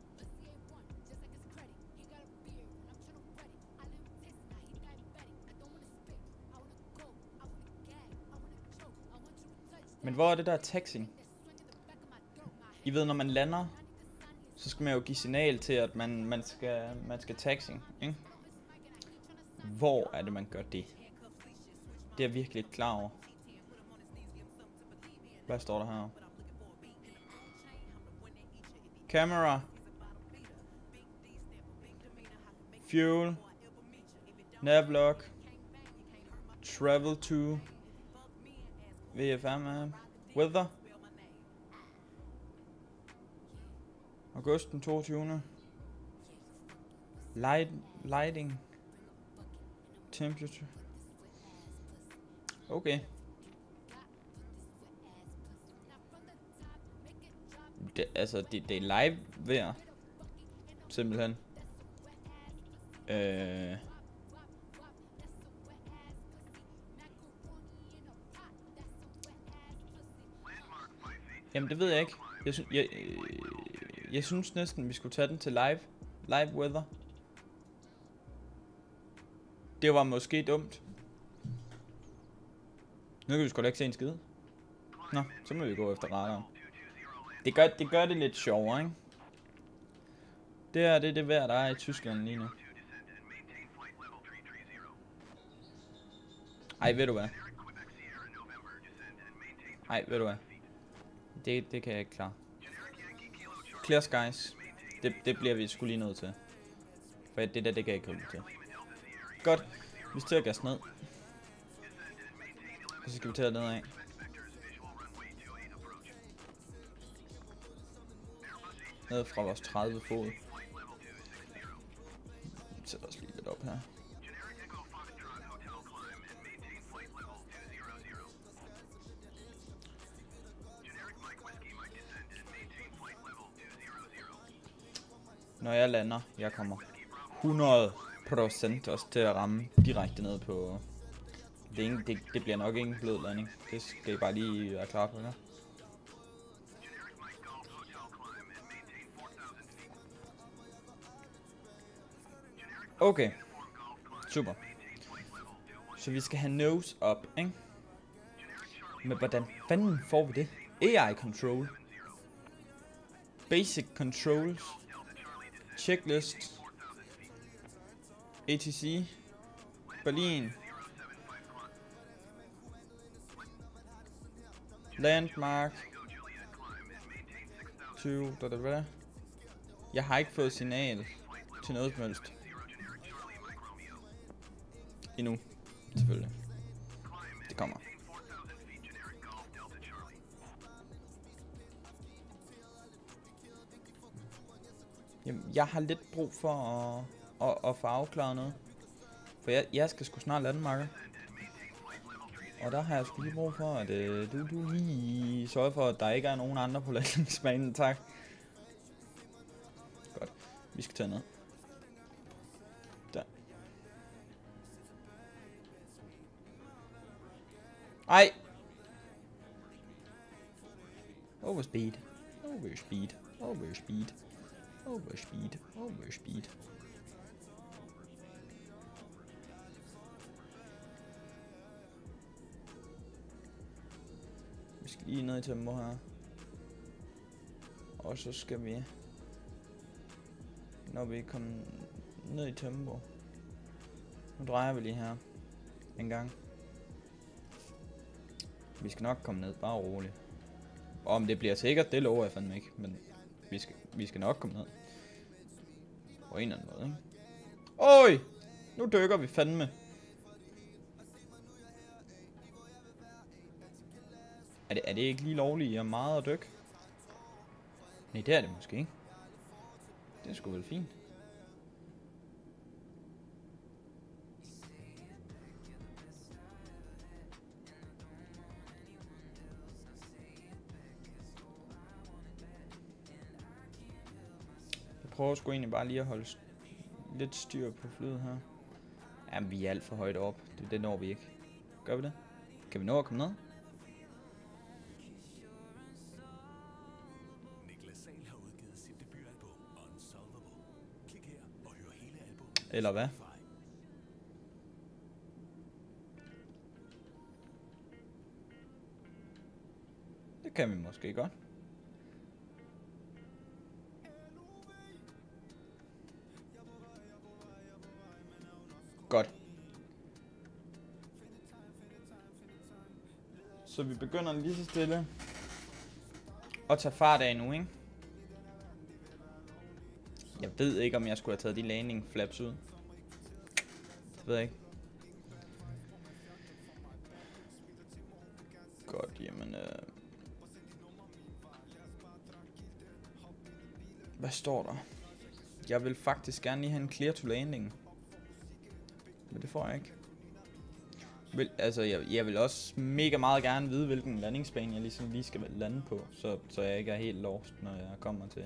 Men hvor er det der taxing? I ved, når man lander, så skal man jo give signal til, at man skal taxing, ikke? Hvor er det, man gør det? Det er jeg virkelig ikke klar over. Hvad står der her? Camera. Fuel. Navlog. Travel to. VFM. Weather. August den 22. Lighting. Temperature. Okay. Det er live vejr. Simpelthen. Jamen det ved jeg ikke. Jeg synes næsten vi skulle tage den til live weather. Det var måske dumt. Nu kan vi sgu da ikke se en skid. Nå, så må vi gå efter radaren. Det gør det lidt sjovere, ikke? Det er det vejr, der er i Tyskland lige nu. Ej, ved du hvad? Det kan jeg ikke klare. Clear skies. Det bliver vi sgu lige nødt til. For det kan jeg ikke holde til. Godt. Vi styrer gas ned. Og så skal vi tage nedad. Ned fra vores 30 fod. Vi sætter os lige lidt op her. Når jeg lander, jeg kommer 100% også til at ramme direkte ned på. Det bliver nok ikke en blød landing. Det skal I bare lige være klar på, ja. Okay. Super. Så vi skal have nose up, ikke? Men hvordan fanden får vi det? AI control. Basic controls. Checklist. ATC. Berlin. Landmark. 20. Jeg har ikke fået signal til noget som helst. Endnu. Selvfølgelig. Det kommer. Jamen, jeg har lidt brug for at få afklaret noget. For jeg skal sgu snart lande, Marker. Og der har jeg sgu lige brug for, at du lige sørger for, at der ikke er nogen andre på landingsbanen. Tak. Godt. Vi skal tage ned. Der. Ej! Overspeed. Overspeed. Overspeed. Overspeed. Overspeed. Vi skal lige ned i tempo her. Og så skal vi, når vi kommer ned i tempo. Nu drejer vi lige her en gang. Vi skal nok komme ned, bare roligt. Og om det bliver sikkert, det lover jeg fandme ikke. Men vi skal nok komme ned. På en eller anden måde, ikke? Oj! Nu dykker vi fandme. Er det ikke lige lovligt og meget at dykke? Nej, det er det måske ikke. Det er sgu vel fint. Jeg prøver sgu egentlig bare lige at holde lidt styr på flyet her. Jamen, vi er alt for højt op. Det når vi ikke. Gør vi det? Kan vi nå at komme ned? Eller hvad? Det kan vi måske godt. Godt. Så vi begynder lige så stille at tage fart af nu, ikke? Jeg ved ikke, om jeg skulle have taget de landing flaps ud. Det ved jeg ikke. Godt, jamen hvad står der? Jeg vil faktisk gerne lige have en clear to landing. Men det får jeg ikke. Jeg vil også mega meget gerne vide, hvilken landingsbane jeg ligesom lige skal lande på. Så jeg ikke er helt lost, når jeg kommer til.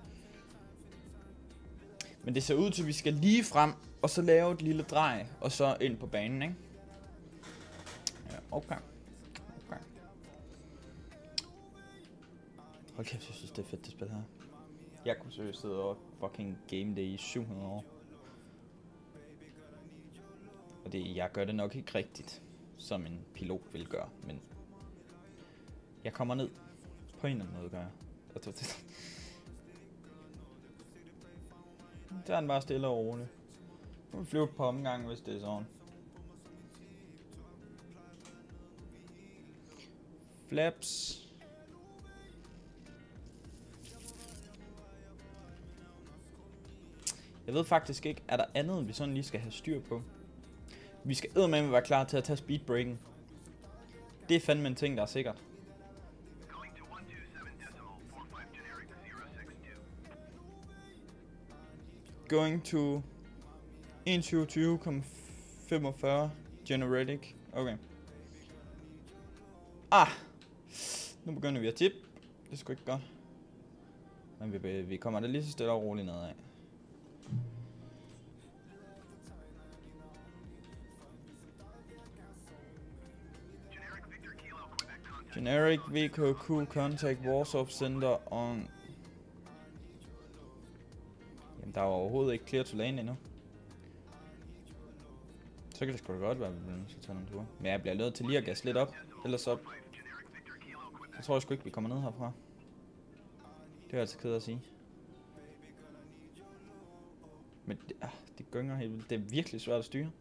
Men det ser ud til, at vi skal lige frem, og så lave et lille drej, og så ind på banen, ikke? Ja, okay. Hold kæft, jeg synes, det er fedt, det spil her. Jeg kunne seriøst sidde og fucking game det i 700 år. Og jeg gør det nok ikke rigtigt, som en pilot vil gøre, men jeg kommer ned. På en eller anden måde gør jeg. Så er den bare stille og roligt. Nu vil flyve på omgang, hvis det er sådan. Flaps. Jeg ved faktisk ikke, er der andet, vi sådan lige skal have styr på? Vi skal eddermame være klar til at tage speedbreaken. Det er fandme en ting, der er sikkert. Going to 122,45 generatic. Okay. Nu begynder vi at tippe. Det er sgu ikke godt. Men vi kommer da lige så stille og roligt nedad. Generic VKQ contact Warsaw Center on. Jamen, der er overhovedet ikke clear to lane endnu. Så kan det sgu da godt være, at vi bliver nødt til at tage nogle ture. Men jeg bliver nødt til lige at gasse lidt op. Ellers så tror jeg sgu ikke, vi kommer ned herfra. Det er altså ked at sige. Men det gynger helt vildt. Det er virkelig svært at styre.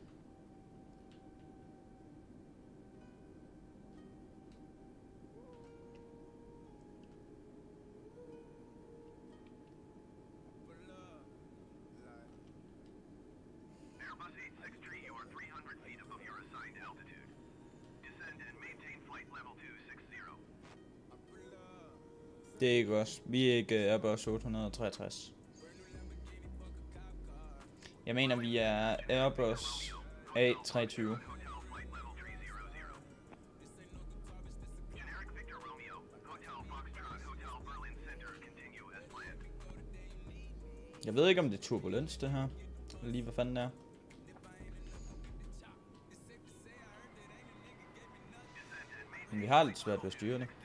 Det er ikke os. Vi er ikke Airbus 863. Jeg mener, vi er Airbus A320. Jeg ved ikke, om det er turbulens, det her. Lige hvad fanden det er. Men vi har lidt svært ved at styre det.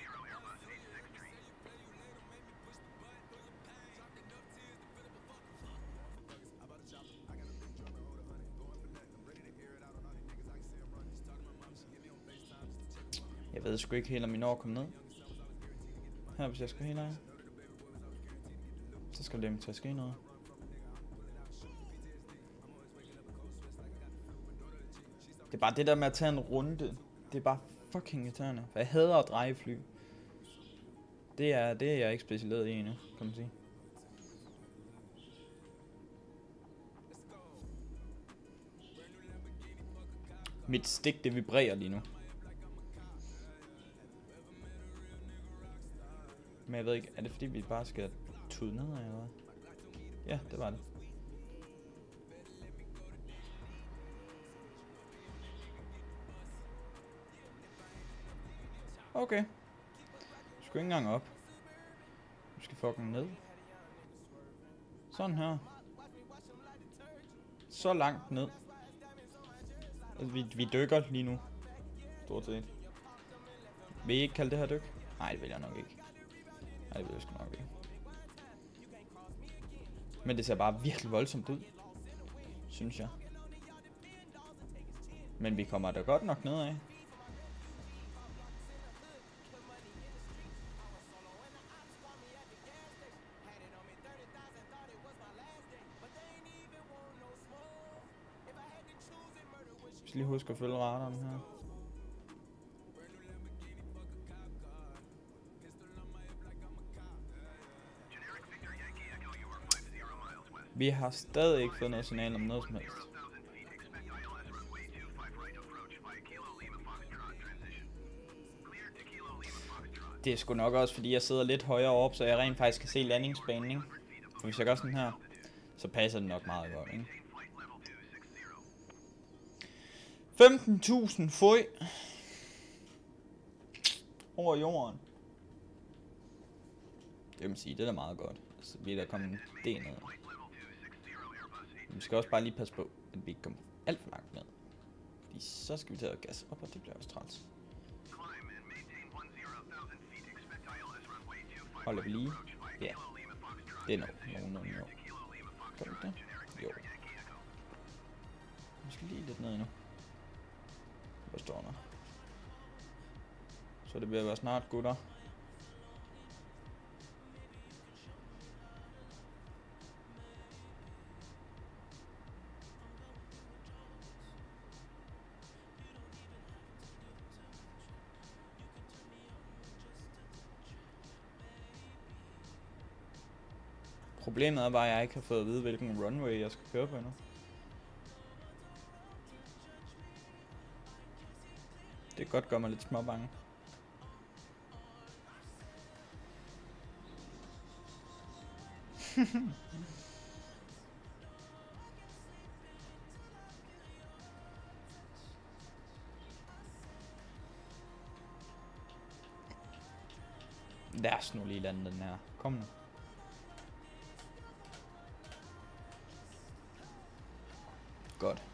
Jeg ved sgu ikke helt, om vi når at komme ned. Her, hvis jeg skal helt af. Så skal det til at ske noget. Det er bare det der med at tage en runde. Det er bare fucking irriterende. For jeg hader at dreje fly. Det er jeg ikke specialiseret i endnu, kan man sige. Mit stik, det vibrerer lige nu. Men jeg ved ikke, er det fordi vi bare skal tude nedad eller hvad? Ja, det var det. Okay. Du skal ikke engang op. Du skal fucking ned. Sådan her. Så langt ned. Altså, vi dykker lige nu. Stort set. Vil I ikke kalde det her dyk? Nej, det vil jeg nok ikke. Nej, det vil jeg sgu nok ikke. Men det ser bare virkelig voldsomt ud. Synes jeg. Men vi kommer da godt nok nedad. Jeg skal lige huske at følge radaren her. Vi har stadig ikke fået noget signal om noget som helst. Det er sgu nok også, fordi jeg sidder lidt højere op, så jeg rent faktisk kan se landingsbanen, ikke? For hvis jeg gør sådan her, så passer det nok meget godt, ikke? 15.000 fod over jorden. Det vil man sige, det er da meget godt. Så vi er der kommet det ned. Men vi skal også bare lige passe på, at vi ikke kommer alt for langt ned. Fordi så skal vi tage gas op, og det bliver også træls. Holder vi lige? Ja. Det er nok. Jo. Gør vi det? Jo. Vi skal lige lidt ned endnu. Hvad står der? Så det bliver være snart, gutter. Problemet er bare, at jeg ikke har fået at vide, hvilken runway jeg skal køre på endnu. Det kan godt gøre mig lidt småbange. Lad os nu lige lande den her. Kom nu. Godt.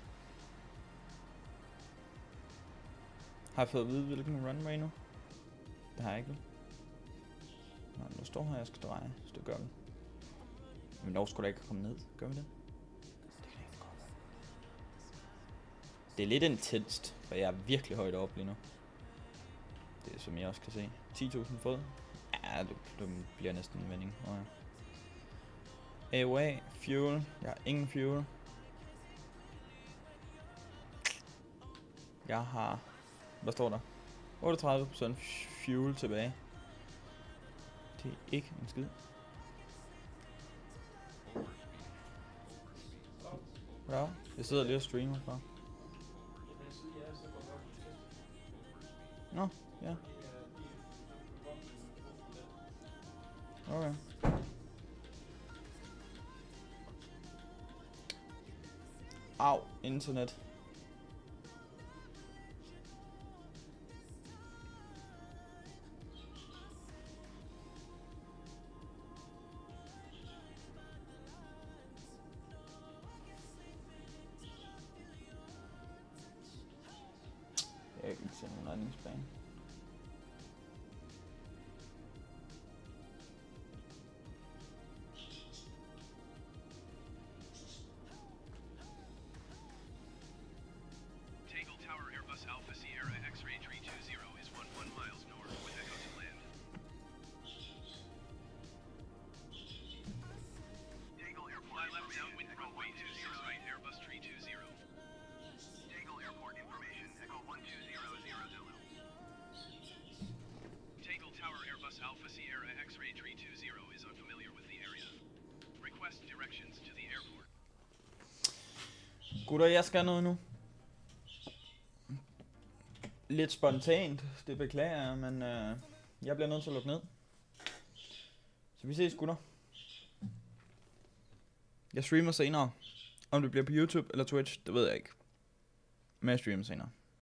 Har jeg fået at vide, hvilken runway nu? Det har jeg ikke. Nå, nu står her, jeg skal dreje, så det gør vi. Men når skulle da ikke komme ned? Gør vi det? Det kan ikke godt. Det er lidt intenst, for jeg er virkelig højt oppe lige nu. Det er som jeg også kan se. 10.000 fod. Ja, det bliver næsten en vending. Okay. AOA, fuel. Jeg har ingen fuel. Jeg har... Hvad står der? 38% fuel tilbage. Det er ikke en skid. Ja, jeg sidder lige og streamer for. Nå, ja. Okay. Au, internet. Jeg kan ikke se nogen redningsbane. Alpha Sierra X-ray 320 is 11 miles north with Echo to land. Dagle Airport. Fly left downwind runway 20 right Airbus 320. Dagle Airport information Echo 12000 Zulu. Dagle Tower Airbus Alpha Sierra X-ray 320 is unfamiliar with the area. Request directions to the airport. Gutter, jeg skal noget nu. Lidt spontant, det beklager jeg, men jeg bliver nødt til at lukke ned. Så vi ses, gutter. Jeg streamer senere. Om det bliver på YouTube eller Twitch, det ved jeg ikke. Men jeg streamer senere.